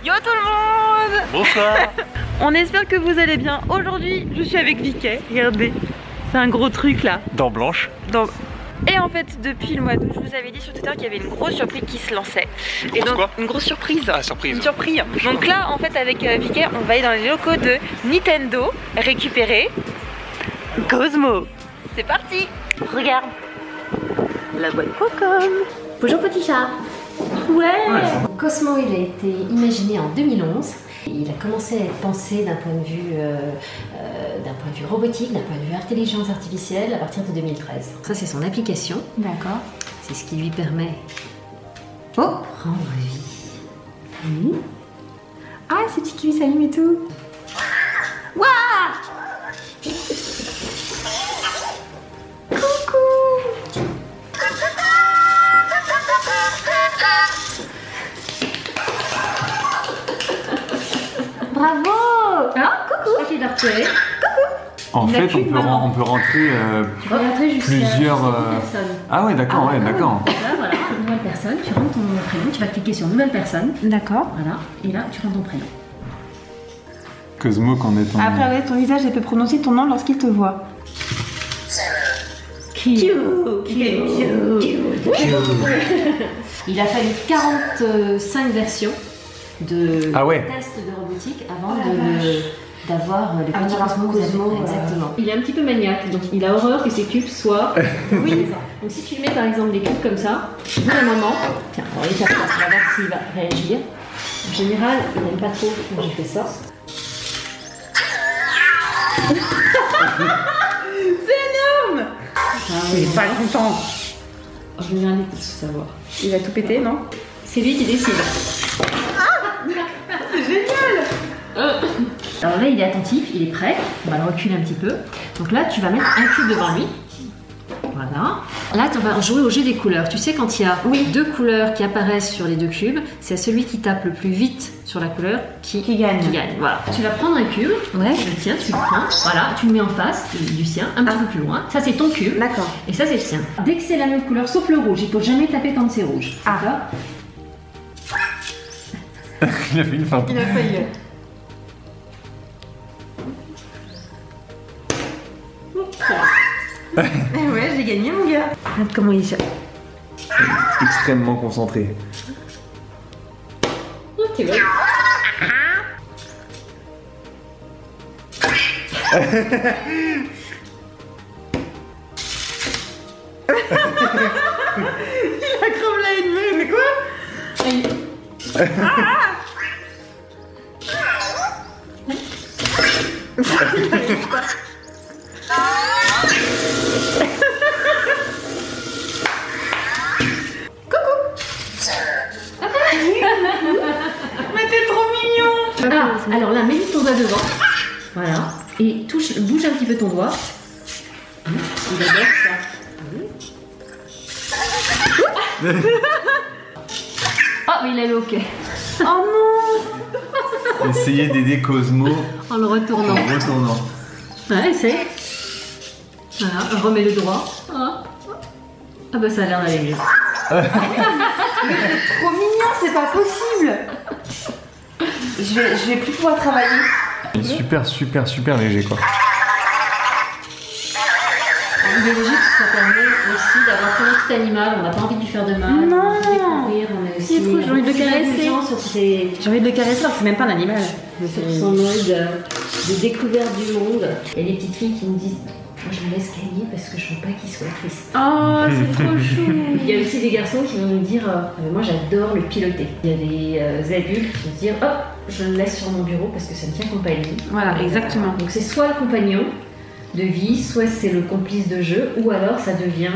Yo tout le monde! Bonsoir. On espère que vous allez bien. Aujourd'hui, je suis avec Vicky. Regardez, c'est un gros truc là. Dents blanches. Et en fait, depuis le mois d'août, je vous avais dit sur Twitter qu'il y avait une grosse surprise qui se lançait. Et donc, quoi? Une grosse surprise. Ah, surprise. Une surprise. Donc là, en fait, avec Vicky, on va aller dans les locaux de Nintendo récupérer Cosmo. C'est parti. Regarde. La boîte Pocom. Bonjour petit chat. Ouais. Cosmo, il a été imaginé en 2011. Il a commencé à être pensé d'un point de vue robotique, d'un point de vue intelligence artificielle à partir de 2013. Ça, c'est son application. D'accord. C'est ce qui lui permet de prendre vie. Oui. Ah, c'est petit qui lui s'allume et tout. Waouh. Bravo! Ah, coucou! Je vais le repérer. En fait, on peut rentrer plusieurs. Personnes. Ah ouais, d'accord, ouais, d'accord. Là, voilà, nouvelle personne. Tu rentres ton prénom. Tu vas cliquer sur nouvelle personne. D'accord. Voilà. Et là, tu rentres ton prénom. Cosmo, qu'en est-on? Après, ouais, ton visage, elle peut prononcer ton nom lorsqu'il te voit. Il a fallu 45 versions de tests de robotique avant d'avoir le petit Cosmo. Exactement. Il est un petit peu maniaque, donc il a horreur que ses cubes soient. Oui. Donc si tu lui mets par exemple des cubes comme ça, au bout d'un moment, tiens, on va les faire ça, on va voir s'il va réagir. En général, il n'aime pas trop quand j'ai fait ça. C'est énorme. Il est pas content. Je vais regarder pour savoir. Il va tout péter, non? C'est lui qui décide. C'est génial. Alors là, il est attentif, il est prêt. On va le reculer un petit peu. Donc là, tu vas mettre un cube devant lui. Voilà. Là, tu vas jouer au jeu des couleurs. Tu sais, quand il y a deux couleurs qui apparaissent sur les deux cubes, c'est celui qui tape le plus vite sur la couleur qui gagne. Voilà. Tu vas prendre un cube. Ouais. Le tien, tu le prends. Voilà. Tu le mets en face du sien, un petit peu plus loin. Ça, c'est ton cube. D'accord. Et ça, c'est le sien. Dès que c'est la même couleur, sauf le rouge, il faut jamais taper quand c'est rouge. Ah. Il a fait une feinte. Il a failli. Ouais, j'ai gagné mon gars. Regarde comment il chante. Extrêmement concentré. Tu vois. Il a comme la ennemie, mais quoi? Mais t'es trop mignon. Alors là, mets ton doigt devant. Voilà. Et bouge un petit peu ton doigt. Il adore ça. Oh, mais il a le OK. Oh non. Essayez d'aider Cosmo En le retournant. Ouais, essaye. Voilà, remets le droit. Ah bah ça a l'air d'aller mieux. Trop mignon, c'est pas possible. Je vais plus pouvoir travailler. Super léger quoi. Il est logique que ça permet aussi d'avoir plein de petit animal. On n'a pas envie de lui faire de mal. Non. On a envie de découvrir. On est aussi. J'ai envie de le caresser. J'ai envie de le caresser alors que c'est même pas un animal. Sur son mode de découverte du monde. Il y a des petites filles qui me disent moi je me laisse gagner parce que je veux pas qu'il soit triste. Oh, c'est trop chou. Il y a aussi des garçons qui vont nous dire moi j'adore le piloter. Il y a des adultes qui vont se dire hop, je le laisse sur mon bureau parce que ça me tient compagnie. Voilà, exactement. Donc c'est soit le compagnon de vie, soit c'est le complice de jeu, ou alors ça devient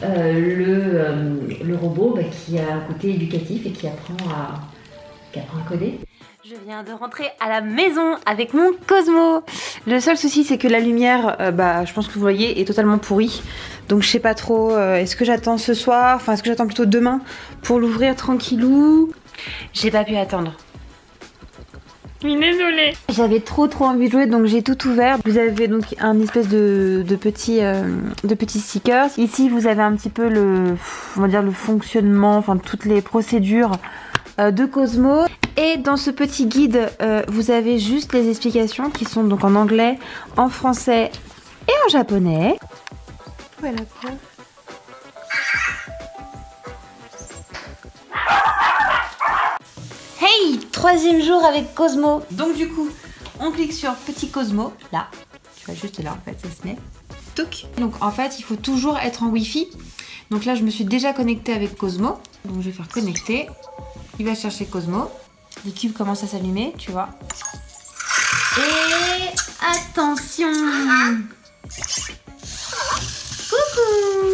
le robot qui a un côté éducatif et qui apprend à coder. Je viens de rentrer à la maison avec mon Cosmo. Le seul souci, c'est que la lumière, je pense que vous voyez, est totalement pourrie. Donc je sais pas trop, est-ce que j'attends ce soir, enfin est-ce que j'attends plutôt demain pour l'ouvrir tranquillou? J'ai pas pu attendre. Désolée. J'avais trop envie de jouer, donc j'ai tout ouvert. Vous avez donc un espèce de petits stickers. Ici vous avez un petit peu on va dire le fonctionnement, enfin toutes les procédures de Cosmo. Et dans ce petit guide, vous avez juste les explications qui sont donc en anglais, en français et en japonais. Voilà quoi. Hey, 3e jour avec Cosmo. Donc du coup, on clique sur petit Cosmo, là. Tu vois, juste là en fait, ça se met. Touc. Donc en fait, il faut toujours être en Wi-Fi. Donc là, je me suis déjà connectée avec Cosmo. Donc je vais faire connecter. Il va chercher Cosmo. Les cubes commencent à s'allumer, tu vois. Et attention! Coucou!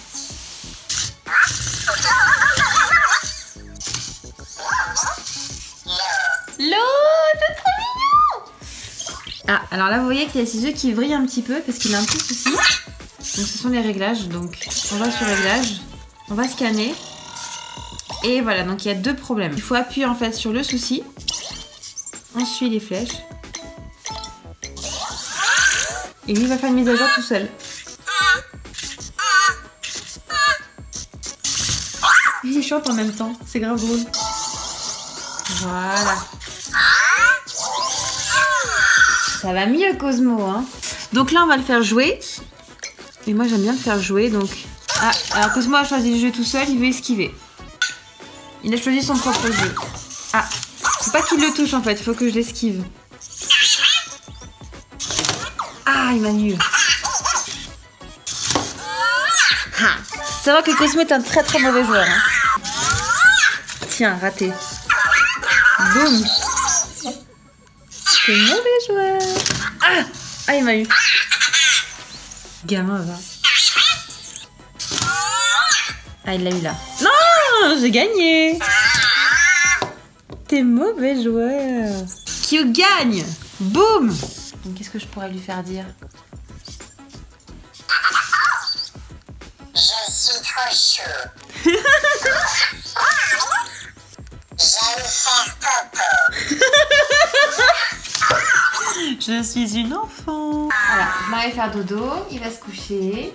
L'eau, c'est trop mignon! Ah, alors là, vous voyez qu'il y a ses yeux qui brillent un petit peu parce qu'il a un petit souci. Donc ce sont les réglages. Donc on va sur réglages, on va scanner. Et voilà, donc il y a 2 problèmes. Il faut appuyer en fait sur le souci. On suit les flèches. Et lui il va faire une mise à jour tout seul. Il chante en même temps, c'est grave drôle. Voilà. Ça va mieux Cosmo, hein. Donc là on va le faire jouer. Et moi j'aime bien le faire jouer, donc... Ah, alors Cosmo a choisi le jeu tout seul, il veut esquiver. Il a choisi son propre jeu. Ah, faut pas qu'il le touche en fait, faut que je l'esquive. Ah, il m'a eu. Ah, savoir que Cosmo est un très très mauvais joueur. Hein. Tiens, raté. Boum. C'est mauvais joueur. Ah, ah, il m'a eu. Gamin, va. Ah, il l'a eu là. Non, j'ai gagné. T'es mauvais joueur. Qui gagne. Boum. Donc, qu'est-ce que je pourrais lui faire dire? Je suis trop chaud. J'allais faire popo. Je suis une enfant. Voilà, je m'en vais faire dodo. Il va se coucher.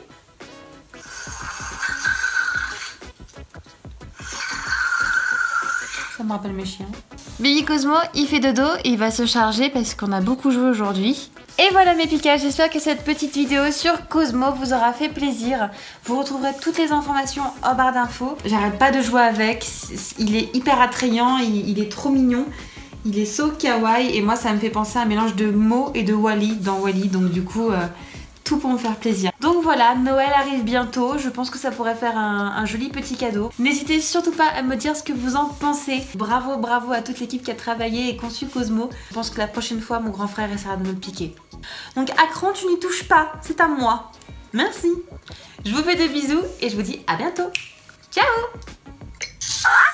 Ça me rappelle mes chiens. Baby Cosmo, il fait dodo et il va se charger parce qu'on a beaucoup joué aujourd'hui. Et voilà mes Pika, j'espère que cette petite vidéo sur Cosmo vous aura fait plaisir. Vous retrouverez toutes les informations en barre d'infos. J'arrête pas de jouer avec, il est hyper attrayant, il est trop mignon. Il est so kawaii et moi ça me fait penser à un mélange de Mo et de Wally dans Wally. Donc du coup, tout pour me faire plaisir. Donc voilà, Noël arrive bientôt. Je pense que ça pourrait faire un joli petit cadeau. N'hésitez surtout pas à me dire ce que vous en pensez. Bravo, bravo à toute l'équipe qui a travaillé et conçu Cosmo. Je pense que la prochaine fois, mon grand frère essaiera de me le piquer. Donc Akron, tu n'y touches pas. C'est à moi. Merci. Je vous fais des bisous et je vous dis à bientôt. Ciao!